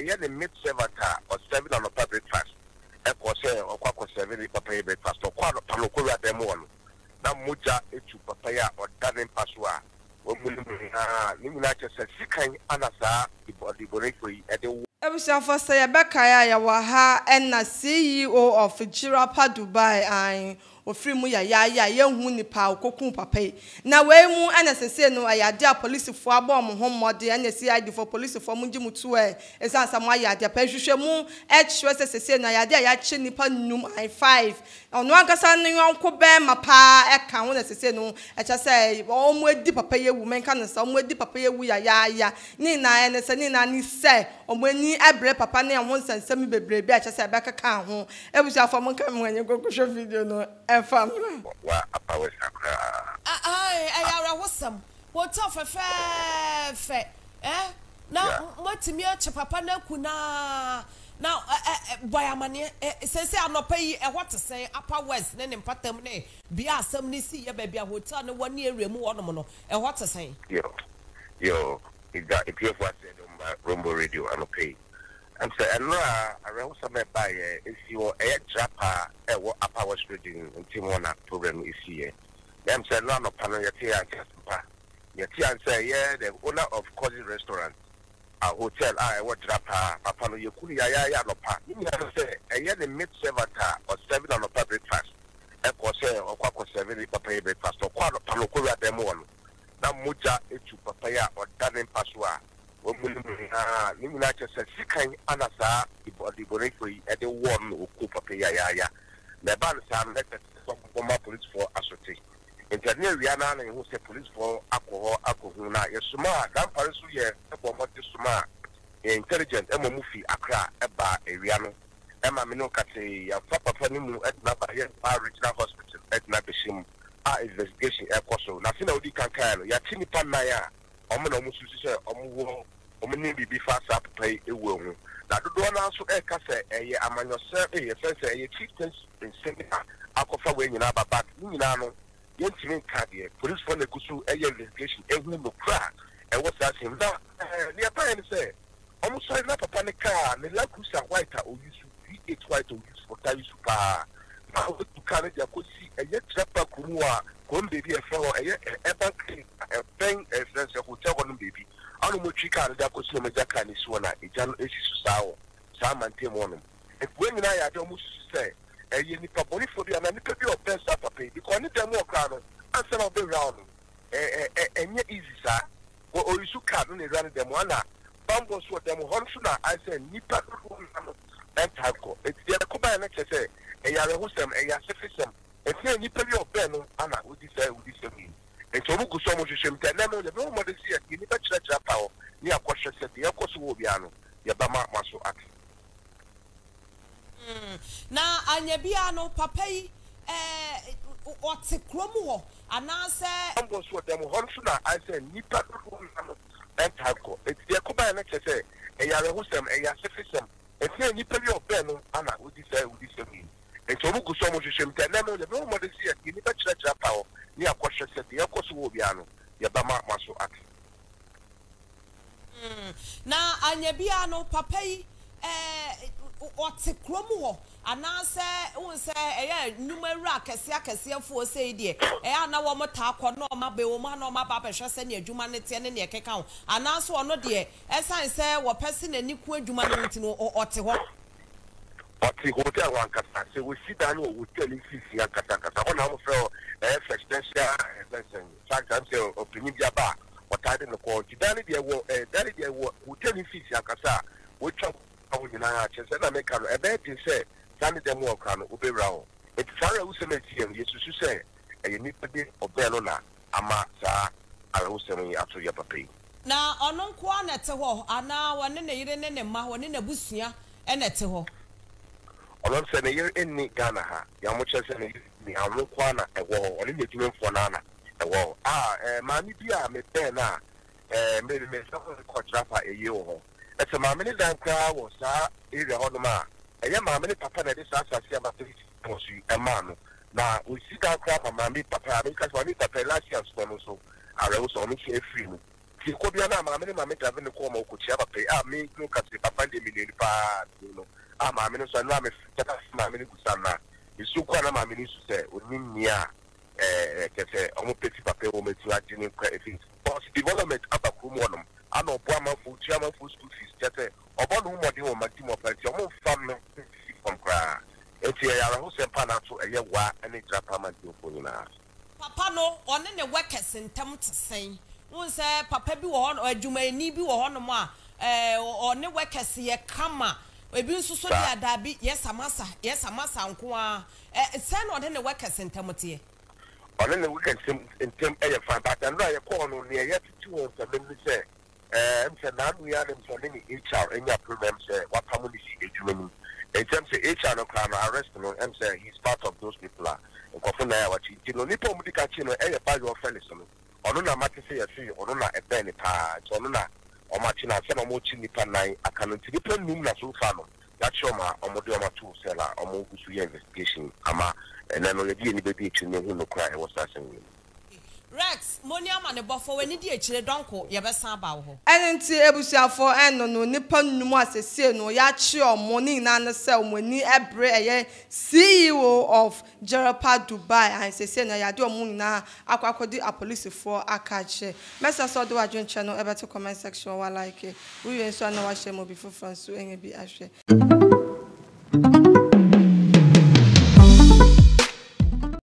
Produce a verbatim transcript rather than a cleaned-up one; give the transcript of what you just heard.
ɛyɛ ne mid seven or seven on the breakfast ɛkɔ sɛ ɔkɔ seven papa yɛ breakfast ɔkɔ anɔpa no ɔkɔwura dɛm wɔ no na mogya etu papa yɛ a ɔda ne mpa so a wɔn mu ne mu nyinaa ne nyinaa kyɛ sɛ sikan ana saa ibɔdibɔrefo yi ɛde wo. Ebusuafo sɛ yɛbɛkae a yɛwɔ ha ɛna C E O of Jirapa Dubai and ofiri mu ya ya ya yehu nipa okokun papa yi na we mu ana sese no ayade a police fo abo mo ho mmode ana C I D for police fo mu ngimu to e esansa mo ayade pa hwehwe mu e hwe sese no ayade a ya che nipa num I five ono ankasa no yonko be mapa e ka ho na sese no e cha se o mu edi papa yi wu menka no sa o mu edi papa yi wu ya ya ya ni na ene se ni na ni se o mu ani ebre papa na ho nsansam bebre bi a cha se be kaka ho ebusuafo mo nka mo anye gogohwe video no family wa apa we sakra ai ai ara wosam wo to fefe fe eh na matimi a che papa na ku na na boy amane sese anopa yi e what say upper west ne ne mpatam ne bia asam ni si ye ba bia hotel ne woni ewremu wonom no e what say yo yo ida if you for say no Rumble Radio anopa yi and say and na around some by if you a Jirapa e wo upper west reading until one program is here them say no no panel yet here pa yet here say yeah the owner of Cozy restaurant a hotel I what Jirapa papa no yekuni ya ya ya no pa you say e ye the mid seven or seven on the breakfast e ko say okwa seven papa breakfast okwa no panel ko ra dem won na moja etu papa ya odanen paswa wɔn mu ne mu nyinaa ne nyinaa kyɛ sɛ sikan ana saa ibɔdibɔrefo yi ɛde wɔn no oku papa ya ya ya na ɛba no saa no ɛsɛ sɛ wɔma policefoɔ asote nti ne awia no ana yɛhu sɛ policefoɔ akɔ hɔ akɔ hu na yɛsoma a dampare so yɛ ɛbɔ mmɔde soma a intelligent ɛma mu fi akra ɛba awia no ɛma me no kate yɛfa papa no mu ɛdena ba yɛ ba regional hospital ɛdena bɛhyɛ mu a investigation ɛkɔ so na se na wodi kankan no yɛate nipa nnan a ɔmo na ɔmo susu sɛ ɔmo wɔ ɔmo ne bibi fa saa papa yi ewu ho na dodoɔ na nso ɛka sɛ ɛyɛ amanyɔsɛ ɛyɛ fɛn sɛ ɛyɛ chieftains nsɛm a akɔfa wɔ nyinaa baba ne nyinaa no yɛntumi nka deɛ policefoɔ na egu so ɛyɛ investigation ehu no kura ɛwɔ saa sɛm na ɛɛ ne ɛba yɛ no sɛ ɔmo sɔre na papa ne kaa ne Land Cruiser white a oyusu V eight white a oyusu ɔta yusu paa na ɔtu kaa ne de akɔsi ɛyɛ Jirapa kurom a kon baby e fro e eba clinic e pen e friends e hotel kon baby anu mo twi car da ko sino meja car ni so na e jan e sisu sawo sa mantem wono e ku nyina ya de mo susu se e ye nipa boni fo bi na nipa bi o pen sa papa bi ko ni dem o kra no ansa na be round e e enye easy sa o yusu car no ne run dem ana bambo so dem hon so na I say nipa ko no enta ko e ti de ko ba na che se e ya re hosem e ya sefisem if you need to be a pen, Anna would say, would you say me? And so, who so much shame tell them the no more see it. You need to church up power near question said the Echo Subiano, Yabama Maso Act. Now, Anyabiano, Papai, eh, what's a chromo? And I say, I'm going to them Honsuna. I said, Nipa and Taco. It's the Akuba and I say, a Yarahusam, a Yasifism. If you need to be a pen, Anna would you say, would you say me? And so, who so much shame tell them the no more see it. You need to church up power near question said the Echo Subiano, Yabama Maso Act. Now, Anyabiano, Papai, eh, what's a chromo? And I say, oh, say, eh, numera, Cassia, Cassia, for say, dear, eh, now one more talk or no, my woman or my papa shall send your humanity and your account. And also, no, dear, as I say, what person and equal humanity or what But the hotel one kasa, so we sit down we tell you sisi ya kasa kasa. Ona mo fẹ́ eh extension lesson. Fact am say opinion dia ba. What I didn't call. Dani dia wo eh dani dia wo hotel sisi ya kasa. We chop awu nyina chese na make am. E be tin say dani dem wo kan no be rawo. It fara wo se na tiem Yesu say eh ni pede obelo na ama sa ara wo se no ato ya papa. Na ono nko na te ho ana wone ne yire ne ne ma wone na busua e na te ho. Olon se ne yire enni Ghana ha ya mo chese ne ni awo kwa na ewo oni ne dwuma fo na na ewo ah eh ma ni bia me ben na eh me me so ko Jirapa eye ho e se ma me ni dan kra wo sa area ho no ma eye ma me ni papa na de sa asase abatri mo su e ma no na o si dan kra ma me papa me ka so ni papa last year so no so are wo so me che free no ti ko bia na ma me ni ma me drive ne ko ma ko chia papa ah me no ka se papa de mi pa you know ah ma me no so na me fita ma me ni kusana isu kwa na ma me ni su se onimia eh kete omo peti papa o metu agini kwa efi for development abakrum wonum ana obo amafu chiama fu school fees kete obo no mo de o mati mo party omo fam no from kra eti ya ra ho sempa na to eye wa ene Jirapa man di ofo na papa no one ne workers ntam tsen won say papa bi wo ho adwumani bi wo ho no mo a eh one workers ye kama ebi nso so dia dabi yes amasa yes amasa nko a eh say no one ne workers ntam tie on the weekend in term a fan but and I call on near yet two of them say eh am na we are them so many H R in your program say what community education in terms of H R no can arrest no am say he's part of those people are nkofo na ya wachi ti no nipa mu dika chi no e pa your fellows no ono na mate say yesi ono na e ben pa ono na o ma chi na se no mo chi nipa nine akano ti nipa num na so fa no ya chi ma o mo de o ma tu se la o mo gusu ye investigation ama and then we dey ni be chi no hu no cry was asking Rex moniama ne bofo we ni di echire donko ye be san ba wo ho enenti ebusuafo eno no nipa nnumu asese no ya chi omo ni na ne se omoni ebre eye C E O of Jirapa Dubai and sese no ya de omo na akwakodi a police for akache message so do adwen channel ebe to comment section wa like we yen so na wa share mo bi fofan so enye bi ahwe